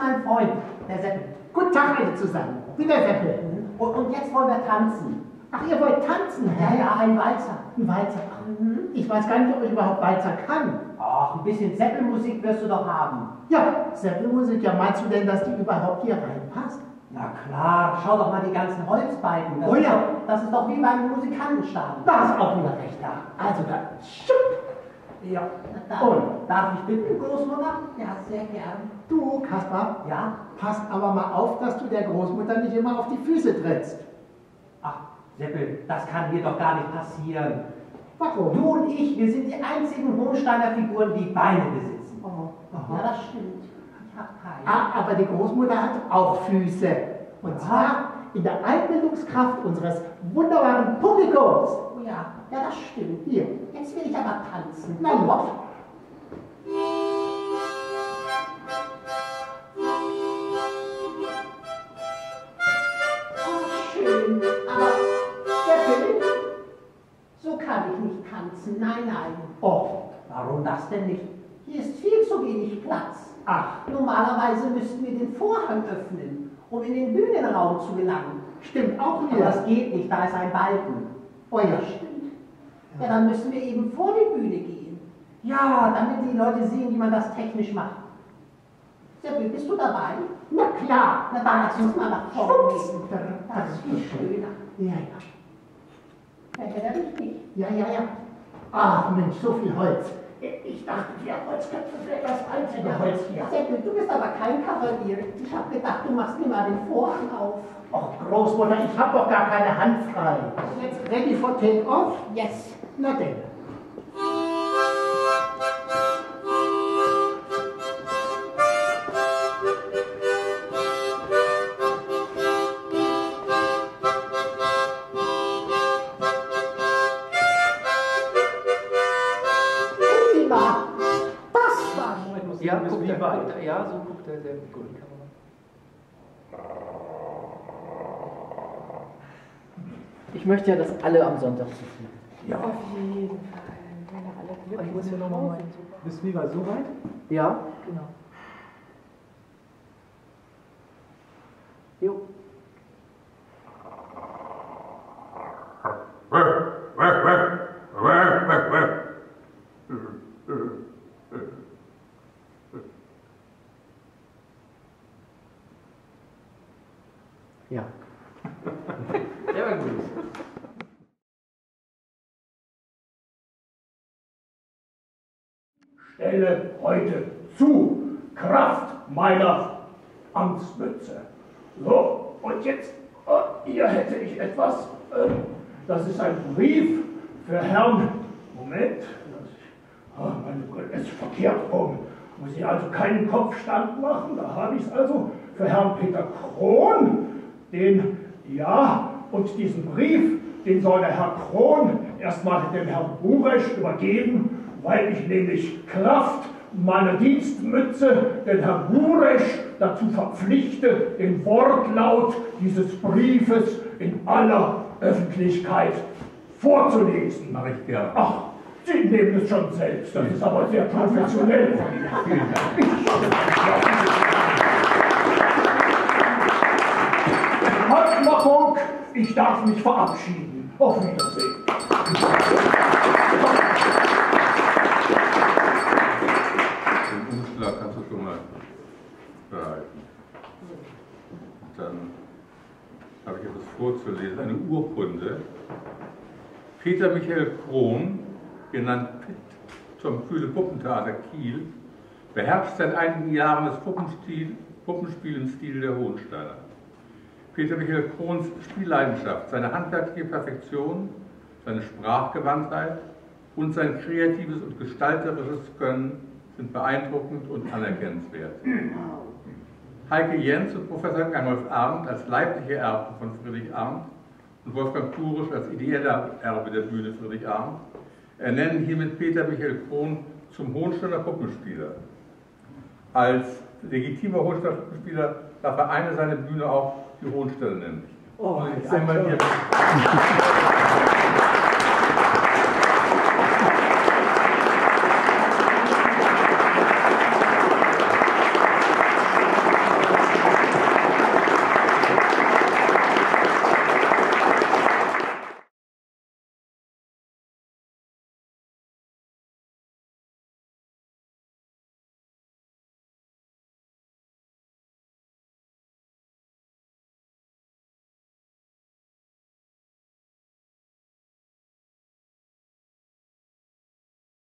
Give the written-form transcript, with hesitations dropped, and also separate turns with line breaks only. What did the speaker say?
mein Freund, der Seppel.
Guten Tag alle zusammen, ich bin der Seppel.
Und jetzt wollen wir tanzen.
Ach, ihr wollt tanzen?
Ja, ja, ein Walzer.
Ein Walzer. Ich weiß gar nicht, ob ich überhaupt Walzer kann.
Ach, ein bisschen Seppelmusik wirst du doch haben.
Ja, Seppelmusik, ja, meinst du denn, dass die überhaupt hier reinpasst?
Na klar, schau doch mal die ganzen Holzbalken.
Oh ja.
Das ist doch wie beim Musikantenstadel.
Da hast auch wieder recht, ja. Also dann,
Ja. Und, darf ich bitten, Großmutter? Ja, sehr gern.
Du, Kaspar,
Ja?
passt aber mal auf, dass du der Großmutter nicht immer auf die Füße trittst.
Ach, Seppel, das kann hier doch gar nicht passieren.
Warum?
Du und ich, wir sind die einzigen Hohensteiner Figuren, die Beine besitzen.
Oh,
Ja, das stimmt. Ich hab keine.
Ah, aber die Großmutter hat auch Füße. Und zwar in der Einbildungskraft unseres wunderbaren Publikums.
Oh ja, ja, das stimmt.
Hier.
Jetzt will ich aber tanzen.
Na los.
Oh, schön. Aber, Seppel, so kann ich nicht tanzen. Nein, nein.
Oh,
Warum das denn nicht? Hier ist viel zu wenig Platz.
ach,
Normalerweise müssten wir den Vorhang öffnen, um in den Bühnenraum zu gelangen.
stimmt auch
Aber
wieder.
das geht nicht, da ist ein Balken.
Oh ja.
Stimmt. Ja, dann müssen wir eben vor die Bühne gehen. Ja, damit die Leute sehen, wie man das technisch macht. Seppel, bist du dabei?
Na klar.
Na dann lass uns mal nach vorne gehen.
Das
Das ist viel schöner.
Ja, ja.
Ja, ja, richtig.
Ja, ja, ja. Ach Mensch, so viel Holz. Ich dachte, wir Holzköpfe wäre das einzige Holz hier.
Seppel, du bist aber kein Kavalier. Ich habe gedacht, du machst mir mal den Vorhang auf.
Ach, Großmutter, ich habe doch gar keine Hand frei. Jetzt ready for take-off?
Yes.
Na denn.
Prima. Das war
Ja, guckt er weiter. Ja, so guckt er sehr gut. Ich möchte ja, dass alle am Sonntag zufrieden sind.
Ja, auf jeden Fall. Wenn wir alle glücklich
Ich muss hier
nach
nochmal
Hause.
rein.
Bist du lieber so weit?
Ja, genau. Jo. Ja. Der war gut.
Stelle heute zu Kraft meiner Amtsmütze. So, und jetzt, hier hätte ich etwas. Das ist ein Brief für Herrn. Moment, meine Brille ist verkehrt rum. Muss ich also keinen Kopfstand machen. Da habe ich es also für Herrn Peter Krohn. Den, ja, und diesen Brief, den soll der Herr Krohn erstmal dem Herrn Buresch übergeben, weil ich nämlich Kraft meiner Dienstmütze den Herrn Buresch dazu verpflichte, den Wortlaut dieses Briefes in aller Öffentlichkeit vorzulesen.
Mache ich gerne.
Ach, Sie nehmen es schon selbst, das ist aber sehr professionell von Ihnen.
Vielen Dank.
Handmachung, ich darf mich verabschieden. Auf Wiedersehen.
Den Umschlag kannst du schon mal behalten. Dann habe ich etwas vorzulesen, eine Urkunde. Peter Michael Krohn, genannt Pitt, zum Kühle-Puppentheater Kiel, beherrscht seit einigen Jahren das Puppenspiel im Stil der Hohensteiner. Peter Michael Krohns Spielleidenschaft, seine handwerkliche Perfektion, seine Sprachgewandtheit und sein kreatives und gestalterisches Können sind beeindruckend und anerkennenswert. Heike Jens und Professor Gernolf Arndt als leibliche Erben von Friedrich Arndt und Wolfgang Kurisch als ideeller Erbe der Bühne Friedrich Arndt ernennen hiermit Peter Michael Krohn zum Hohensteiner Puppenspieler. Als legitimer Hohensteiner Puppenspieler darf er eine seine Bühne auch die Hohensteiner nennen.
Oh,
Einmal hier.